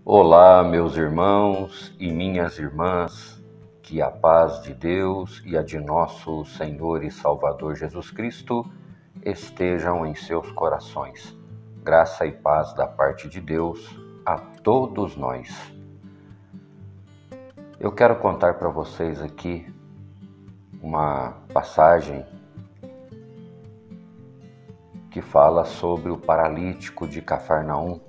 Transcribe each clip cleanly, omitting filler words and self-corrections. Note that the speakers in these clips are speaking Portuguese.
Olá, meus irmãos e minhas irmãs, que a paz de Deus e a de nosso Senhor e Salvador Jesus Cristo estejam em seus corações. Graça e paz da parte de Deus a todos nós. Eu quero contar para vocês aqui uma passagem que fala sobre o paralítico de Cafarnaum.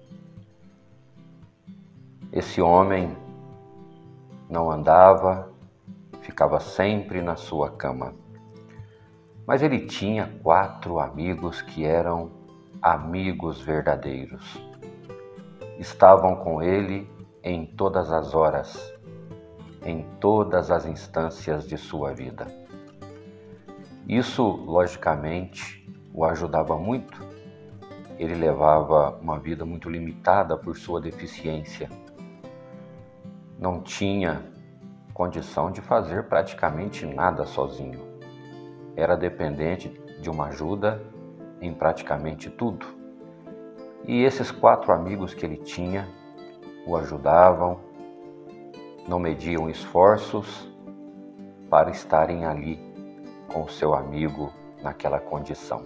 Esse homem não andava, ficava sempre na sua cama. Mas ele tinha 4 amigos que eram amigos verdadeiros. Estavam com ele em todas as horas, em todas as instâncias de sua vida. Isso, logicamente, o ajudava muito. Ele levava uma vida muito limitada por sua deficiência. Não tinha condição de fazer praticamente nada sozinho. Era dependente de uma ajuda em praticamente tudo. E esses 4 amigos que ele tinha o ajudavam, não mediam esforços para estarem ali com o seu amigo naquela condição.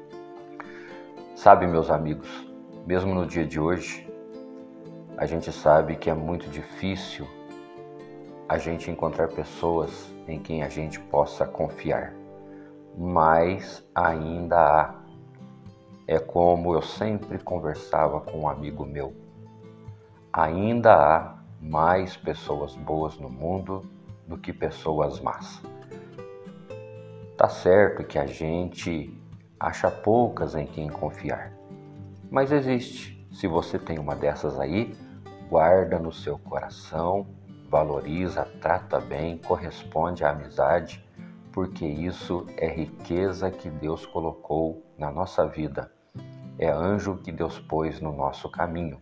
Sabe, meus amigos, mesmo no dia de hoje, a gente sabe que é muito difícil a gente encontrar pessoas em quem a gente possa confiar, mas ainda há. É como eu sempre conversava com um amigo meu. Ainda há mais pessoas boas no mundo do que pessoas más. Tá certo que a gente acha poucas em quem confiar, mas existe. Se você tem uma dessas aí, guarda no seu coração, valoriza, trata bem, corresponde à amizade, porque isso é riqueza que Deus colocou na nossa vida. É anjo que Deus pôs no nosso caminho.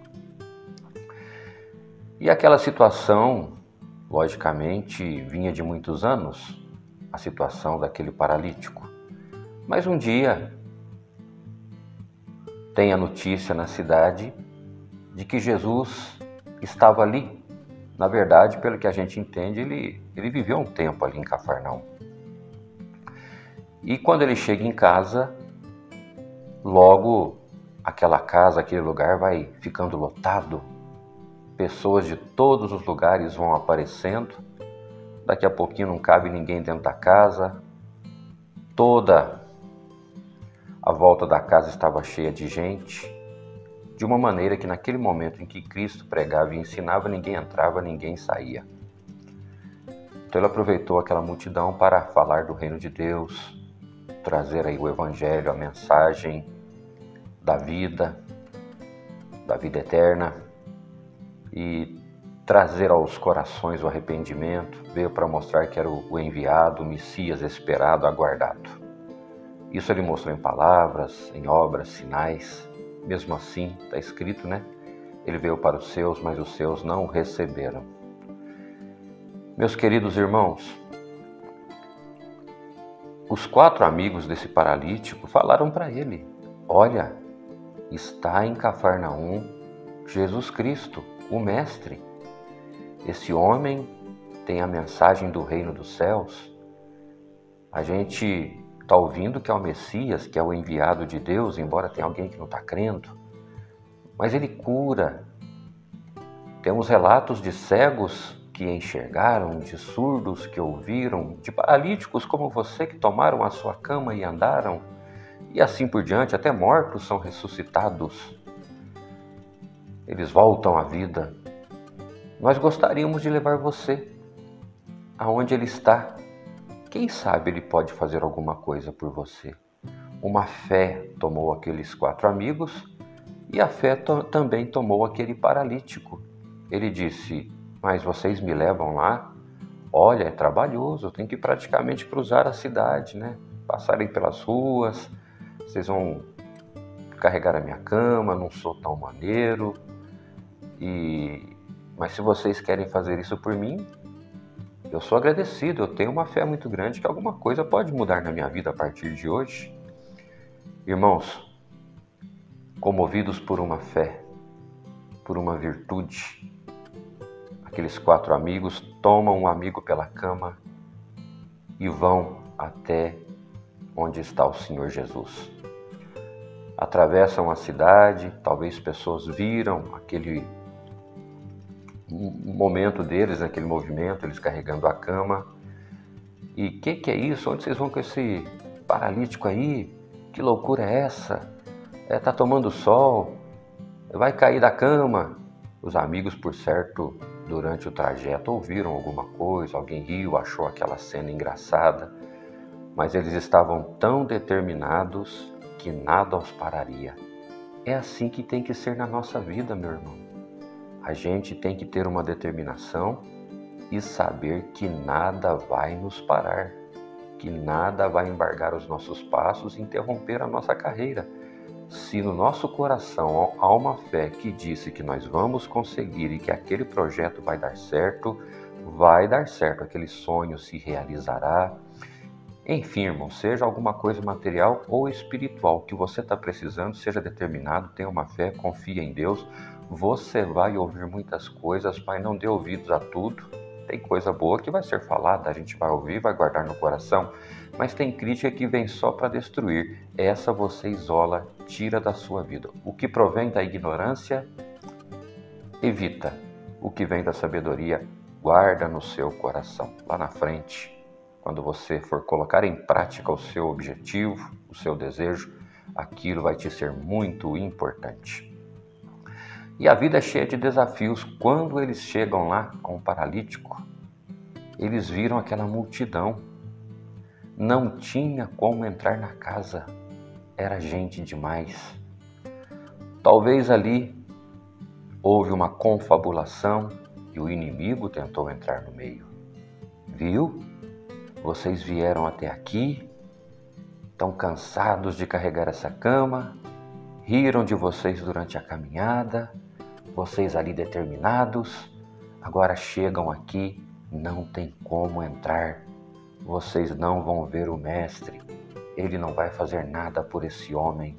E aquela situação, logicamente, vinha de muitos anos, a situação daquele paralítico. Mas um dia, tem a notícia na cidade de que Jesus estava ali. Na verdade, pelo que a gente entende, ele viveu um tempo ali em Cafarnaum. E quando ele chega em casa, logo aquela casa, aquele lugar vai ficando lotado. Pessoas de todos os lugares vão aparecendo. Daqui a pouquinho não cabe ninguém dentro da casa. Toda a volta da casa estava cheia de gente. De uma maneira que naquele momento em que Cristo pregava e ensinava, ninguém entrava, ninguém saía. Então ele aproveitou aquela multidão para falar do reino de Deus, trazer aí o evangelho, a mensagem da vida eterna e trazer aos corações o arrependimento. Veio para mostrar que era o enviado, o Messias esperado, aguardado. Isso ele mostrou em palavras, em obras, sinais. Mesmo assim, está escrito, né? Ele veio para os seus, mas os seus não o receberam. Meus queridos irmãos, os 4 amigos desse paralítico falaram para ele: olha, está em Cafarnaum Jesus Cristo, o Mestre. Esse homem tem a mensagem do reino dos céus. A gente está ouvindo que é o Messias, que é o enviado de Deus, embora tenha alguém que não está crendo. Mas ele cura. Temos relatos de cegos que enxergaram, de surdos que ouviram, de paralíticos como você que tomaram a sua cama e andaram, e assim por diante, até mortos são ressuscitados. Eles voltam à vida. Nós gostaríamos de levar você aonde ele está. Quem sabe ele pode fazer alguma coisa por você. Uma fé tomou aqueles 4 amigos e a fé também tomou aquele paralítico. Ele disse: mas vocês me levam lá? Olha, é trabalhoso, eu tenho que praticamente cruzar a cidade, né? Passarem pelas ruas, vocês vão carregar a minha cama, não sou tão maneiro. Mas se vocês querem fazer isso por mim, eu sou agradecido, eu tenho uma fé muito grande que alguma coisa pode mudar na minha vida a partir de hoje. Irmãos, comovidos por uma fé, por uma virtude. Aqueles 4 amigos tomam um amigo pela cama e vão até onde está o Senhor Jesus. Atravessam a cidade, talvez pessoas viram aquele momento deles, aquele movimento, eles carregando a cama. E que é isso? Onde vocês vão com esse paralítico aí? Que loucura é essa? Tá tomando sol, vai cair da cama. Os amigos, por certo, durante o trajeto ouviram alguma coisa, alguém riu, achou aquela cena engraçada, mas eles estavam tão determinados que nada os pararia. É assim que tem que ser na nossa vida, meu irmão. A gente tem que ter uma determinação e saber que nada vai nos parar, que nada vai embargar os nossos passos e interromper a nossa carreira. Se no nosso coração há uma fé que disse que nós vamos conseguir e que aquele projeto vai dar certo, aquele sonho se realizará. Enfim, irmão, seja alguma coisa material ou espiritual que você está precisando, seja determinado, tenha uma fé, confie em Deus. Você vai ouvir muitas coisas, mas não dê ouvidos a tudo. Tem coisa boa que vai ser falada, a gente vai ouvir, vai guardar no coração, mas tem crítica que vem só para destruir. Essa você isola, tira da sua vida. O que provém da ignorância, evita. O que vem da sabedoria, guarda no seu coração. Lá na frente, quando você for colocar em prática o seu objetivo, o seu desejo, aquilo vai te ser muito importante. E a vida é cheia de desafios. Quando eles chegam lá com o paralítico, eles viram aquela multidão. Não tinha como entrar na casa. Era gente demais. Talvez ali houve uma confabulação e o inimigo tentou entrar no meio. Viu? Vocês vieram até aqui, estão cansados de carregar essa cama, riram de vocês durante a caminhada, vocês ali determinados, agora chegam aqui, não tem como entrar. Vocês não vão ver o mestre, ele não vai fazer nada por esse homem.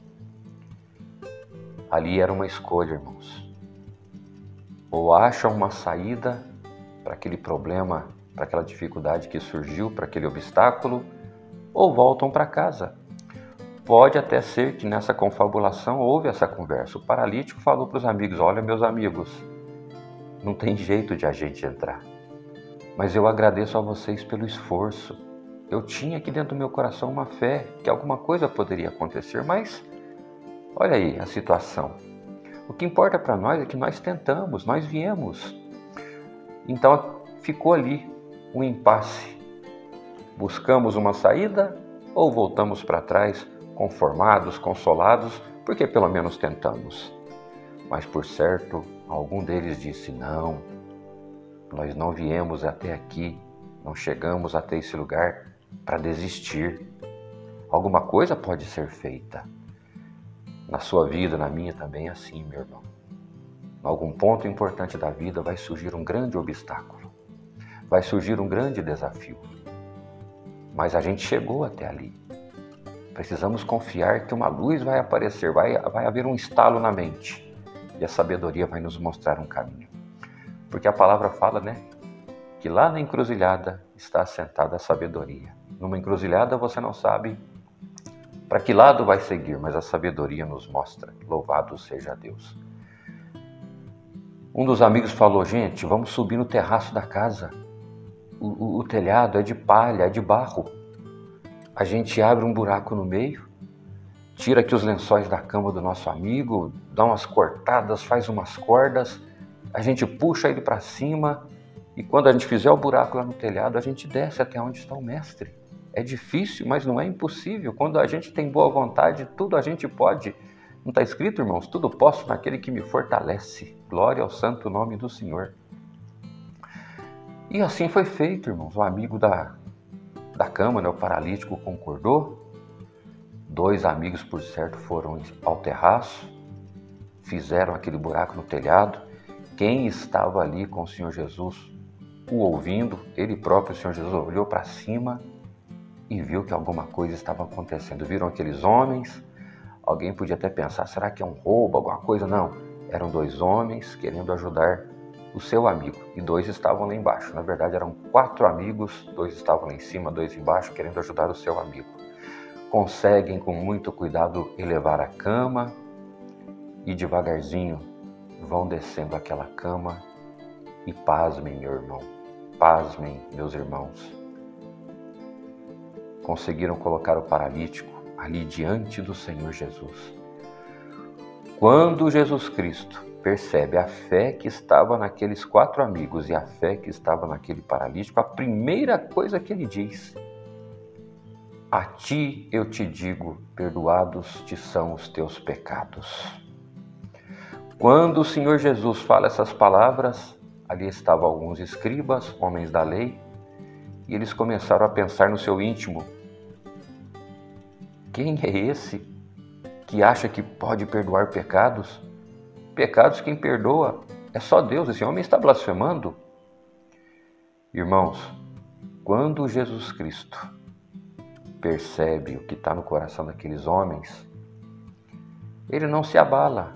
Ali era uma escolha, irmãos. Ou acham uma saída para aquele problema, para aquela dificuldade que surgiu, para aquele obstáculo, ou voltam para casa. Pode até ser que nessa confabulação houve essa conversa. O paralítico falou para os amigos: olha, meus amigos, não tem jeito de a gente entrar. Mas eu agradeço a vocês pelo esforço. Eu tinha aqui dentro do meu coração uma fé que alguma coisa poderia acontecer, mas olha aí a situação. O que importa para nós é que nós tentamos, nós viemos. Então ficou ali um impasse. Buscamos uma saída ou voltamos para trás, conformados, consolados, porque pelo menos tentamos. Mas por certo, algum deles disse: não, nós não viemos até aqui, não chegamos até esse lugar para desistir. Alguma coisa pode ser feita. Na sua vida, na minha também é assim, meu irmão. Em algum ponto importante da vida vai surgir um grande obstáculo, vai surgir um grande desafio. Mas a gente chegou até ali. Precisamos confiar que uma luz vai aparecer, vai haver um estalo na mente e a sabedoria vai nos mostrar um caminho. Porque a palavra fala, que lá na encruzilhada está assentada a sabedoria. Numa encruzilhada você não sabe para que lado vai seguir, mas a sabedoria nos mostra. Louvado seja Deus. Um dos amigos falou: gente, vamos subir no terraço da casa. O telhado é de palha, é de barro. A gente abre um buraco no meio, tira aqui os lençóis da cama do nosso amigo, dá umas cortadas, faz umas cordas, a gente puxa ele para cima e quando a gente fizer o buraco lá no telhado, a gente desce até onde está o mestre. É difícil, mas não é impossível. Quando a gente tem boa vontade, tudo a gente pode. Não está escrito, irmãos? Tudo posso naquele que me fortalece. Glória ao santo nome do Senhor. E assim foi feito, irmãos. O amigo da cama, o paralítico, concordou. 2 amigos, por certo, foram ao terraço, fizeram aquele buraco no telhado. Quem estava ali com o Senhor Jesus, o ouvindo, ele próprio, o Senhor Jesus, olhou para cima e viu que alguma coisa estava acontecendo. Viram aqueles homens, alguém podia até pensar: será que é um roubo, alguma coisa? Não, Eram 2 homens querendo ajudar o seu amigo e 2 estavam lá embaixo. Na verdade, eram 4 amigos, 2 estavam lá em cima, 2 embaixo, querendo ajudar o seu amigo. Conseguem, com muito cuidado, elevar a cama e devagarzinho vão descendo aquela cama e pasmem, meu irmão, pasmem, meus irmãos. Conseguiram colocar o paralítico ali diante do Senhor Jesus. Quando Jesus Cristo percebe a fé que estava naqueles 4 amigos e a fé que estava naquele paralítico, a primeira coisa que ele diz: a ti eu te digo, perdoados te são os teus pecados. Quando o Senhor Jesus fala essas palavras, ali estavam alguns escribas, homens da lei, e eles começaram a pensar no seu íntimo: quem é esse que acha que pode perdoar pecados? Pecados quem perdoa é só Deus, esse homem está blasfemando. Irmãos, quando Jesus Cristo percebe o que está no coração daqueles homens, ele não se abala.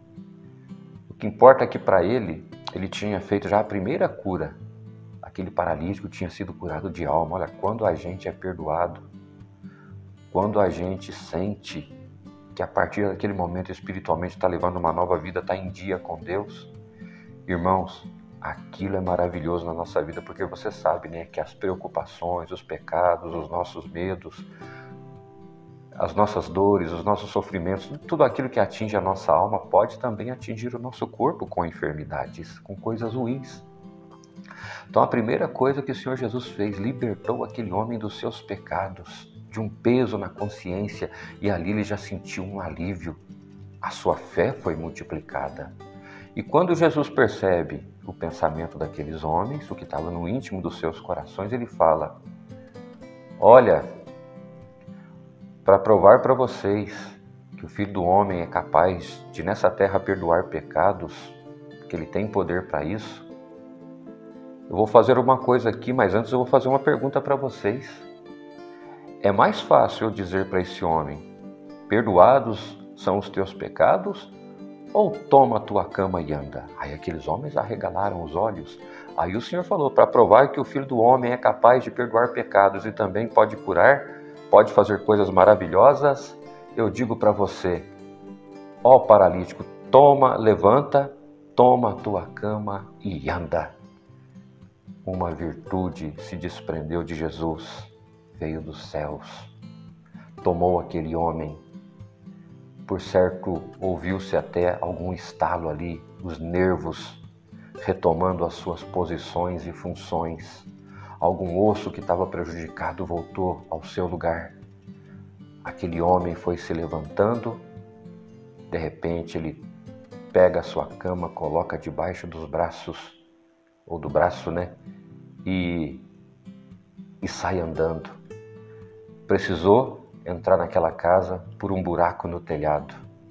O que importa é que para ele tinha feito já a primeira cura. Aquele paralítico tinha sido curado de alma. Olha, quando a gente é perdoado, quando a gente sente que a partir daquele momento espiritualmente está levando uma nova vida, está em dia com Deus, irmãos, aquilo é maravilhoso na nossa vida, porque você sabe, né, que as preocupações, os pecados, os nossos medos, as nossas dores, os nossos sofrimentos, tudo aquilo que atinge a nossa alma pode também atingir o nosso corpo com enfermidades, com coisas ruins. Então a primeira coisa que o Senhor Jesus fez, libertou aquele homem dos seus pecados, de um peso na consciência, e ali ele já sentiu um alívio. A sua fé foi multiplicada. E quando Jesus percebe o pensamento daqueles homens, o que estava no íntimo dos seus corações, ele fala: olha, para provar para vocês que o Filho do Homem é capaz de nessa terra perdoar pecados, que ele tem poder para isso, eu vou fazer uma coisa aqui, mas antes eu vou fazer uma pergunta para vocês. É mais fácil eu dizer para esse homem: perdoados são os teus pecados, ou toma a tua cama e anda? Aí aqueles homens arregalaram os olhos. Aí o Senhor falou: para provar que o Filho do Homem é capaz de perdoar pecados e também pode curar, pode fazer coisas maravilhosas, eu digo para você, ó paralítico, levanta, toma a tua cama e anda. Uma virtude se desprendeu de Jesus, veio dos céus, tomou aquele homem. Por certo, ouviu-se até algum estalo ali, os nervos retomando as suas posições e funções. Algum osso que estava prejudicado voltou ao seu lugar. Aquele homem foi se levantando. De repente, ele pega a sua cama, coloca debaixo dos braços, ou do braço, né? E sai andando. Precisou entrar naquela casa por um buraco no telhado.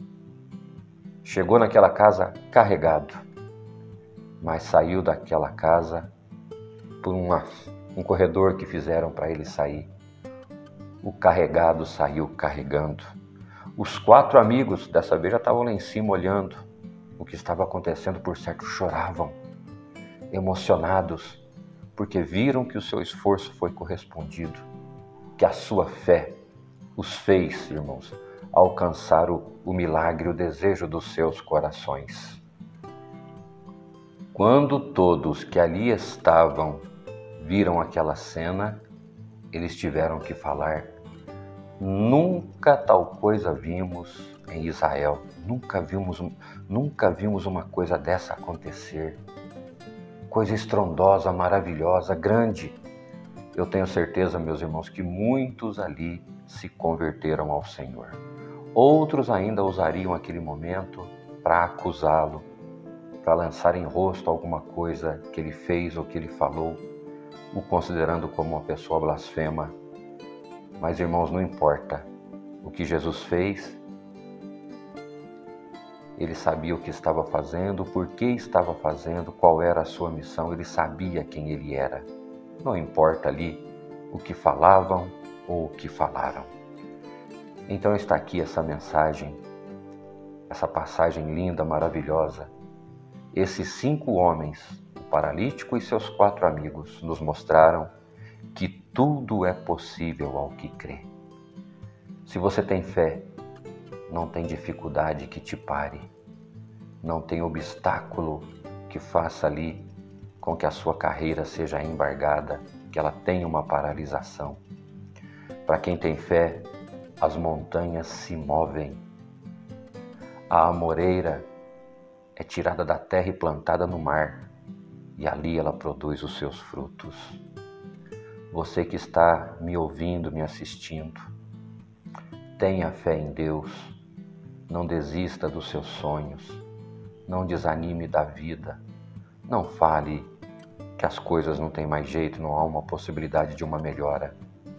Chegou naquela casa carregado, mas saiu daquela casa por um corredor que fizeram para ele sair. O carregado saiu carregando. Os 4 amigos dessa vez já estavam lá em cima olhando o que estava acontecendo, por certo choravam, emocionados, porque viram que o seu esforço foi correspondido, que a sua fé os fez, irmãos, alcançar o milagre, o desejo dos seus corações. Quando todos que ali estavam viram aquela cena, eles tiveram que falar: nunca tal coisa vimos em Israel, nunca vimos uma coisa dessa acontecer. Coisa estrondosa, maravilhosa, grande. Eu tenho certeza, meus irmãos, que muitos ali se converteram ao Senhor. Outros ainda usariam aquele momento para acusá-lo, para lançar em rosto alguma coisa que ele fez ou que ele falou, o considerando como uma pessoa blasfema. Mas, irmãos, não importa o que Jesus fez. Ele sabia o que estava fazendo, por que estava fazendo, qual era a sua missão, ele sabia quem ele era. Não importa ali o que falavam ou o que falaram. Então está aqui essa mensagem essa passagem linda, maravilhosa, esses 5 homens, o paralítico e seus 4 amigos, nos mostraram que tudo é possível ao que crê. Se você tem fé, não tem dificuldade que te pare, não tem obstáculo que faça ali com que a sua carreira seja embargada, que ela tenha uma paralisação. Para quem tem fé, as montanhas se movem. A amoreira é tirada da terra e plantada no mar, e ali ela produz os seus frutos. Você que está me ouvindo, me assistindo, tenha fé em Deus, não desista dos seus sonhos, não desanime da vida, não fale que as coisas não têm mais jeito, não há uma possibilidade de uma melhora.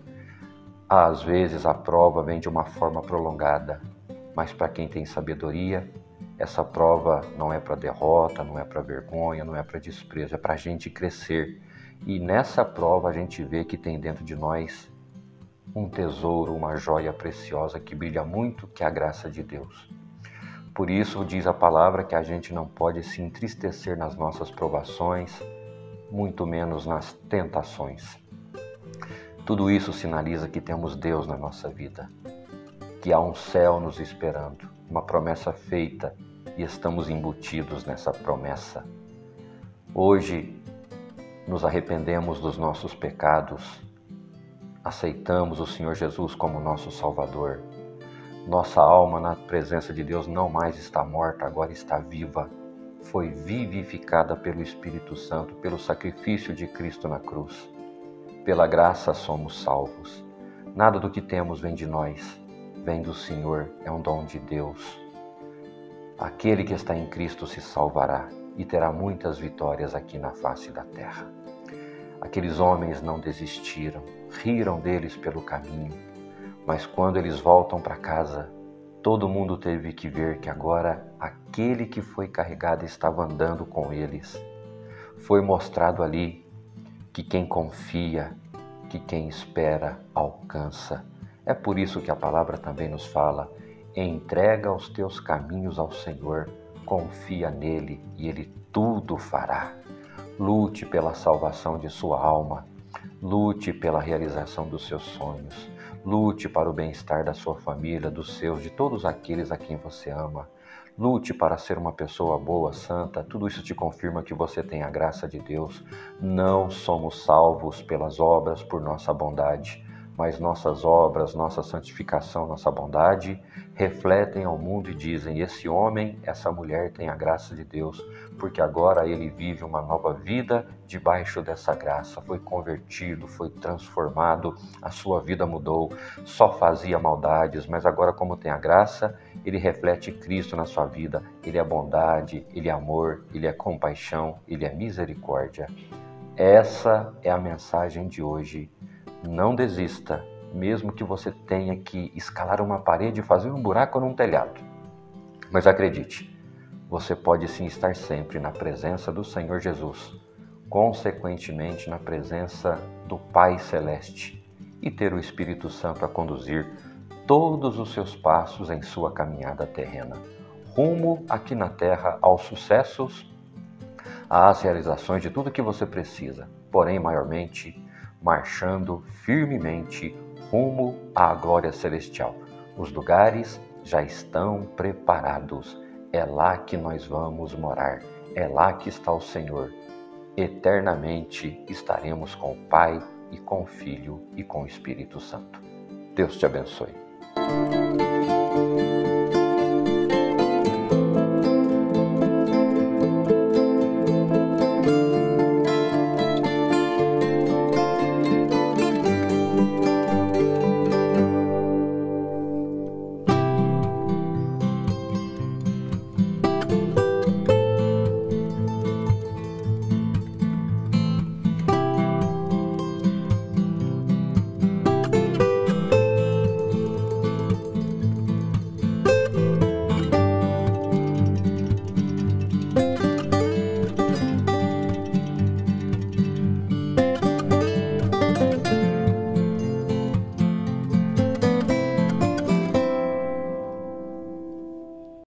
Às vezes a prova vem de uma forma prolongada, mas para quem tem sabedoria, essa prova não é para derrota, não é para vergonha, não é para desprezo, é para a gente crescer. E nessa prova a gente vê que tem dentro de nós um tesouro, uma joia preciosa que brilha muito, que é a graça de Deus. Por isso diz a palavra que a gente não pode se entristecer nas nossas provações, muito menos nas tentações. Tudo isso sinaliza que temos Deus na nossa vida, que há um céu nos esperando, uma promessa feita e estamos embutidos nessa promessa. Hoje nos arrependemos dos nossos pecados, aceitamos o Senhor Jesus como nosso Salvador. Nossa alma na presença de Deus não mais está morta, agora está viva. Foi vivificada pelo Espírito Santo, pelo sacrifício de Cristo na cruz. Pela graça somos salvos. Nada do que temos vem de nós, vem do Senhor, é um dom de Deus. Aquele que está em Cristo se salvará e terá muitas vitórias aqui na face da terra. Aqueles homens não desistiram, riram deles pelo caminho, mas quando eles voltam para casa, todo mundo teve que ver que agora aquele que foi carregado estava andando com eles. Foi mostrado ali que quem confia, que quem espera, alcança. É por isso que a palavra também nos fala: entrega os teus caminhos ao Senhor, confia nele e ele tudo fará. Lute pela salvação de sua alma, lute pela realização dos seus sonhos, lute para o bem-estar da sua família, dos seus, de todos aqueles a quem você ama. Lute para ser uma pessoa boa, santa. Tudo isso te confirma que você tem a graça de Deus. Não somos salvos pelas obras, por nossa bondade, mas nossas obras, nossa santificação, nossa bondade refletem ao mundo e dizem: esse homem, essa mulher tem a graça de Deus, porque agora ele vive uma nova vida debaixo dessa graça, foi convertido, foi transformado, a sua vida mudou, só fazia maldades, mas agora, como tem a graça, ele reflete Cristo na sua vida. Ele é bondade, ele é amor, ele é compaixão, ele é misericórdia. Essa é a mensagem de hoje. Não desista, mesmo que você tenha que escalar uma parede e fazer um buraco num telhado. Mas acredite, você pode sim estar sempre na presença do Senhor Jesus, consequentemente na presença do Pai Celeste, e ter o Espírito Santo a conduzir todos os seus passos em sua caminhada terrena, rumo aqui na terra aos sucessos, às realizações de tudo que você precisa, porém maiormente marchando firmemente rumo à glória celestial. Os lugares já estão preparados. É lá que nós vamos morar. É lá que está o Senhor. Eternamente estaremos com o Pai e com o Filho e com o Espírito Santo. Deus te abençoe.